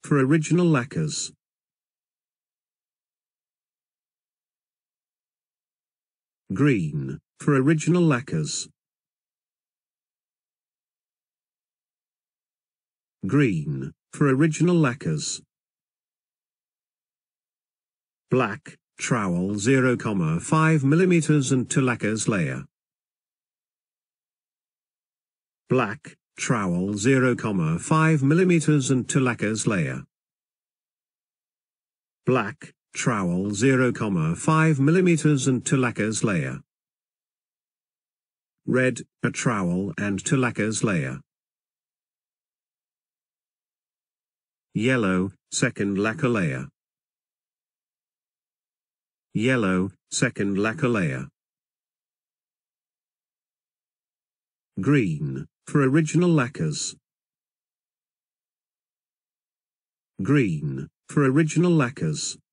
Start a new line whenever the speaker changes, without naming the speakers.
for original lacquers. Green, for original lacquers. Green, for original lacquers. Black, trowel 0,5 mm and 2 lacquers layer. Black, trowel 0,5 mm and 2 lacquers layer. Black, trowel 0,5 mm and 2 lacquers layer. Red, a trowel and 2 lacquers layer. Yellow, second lacquer layer. Yellow, second lacquer layer. Green, for original lacquers. Green, for original lacquers.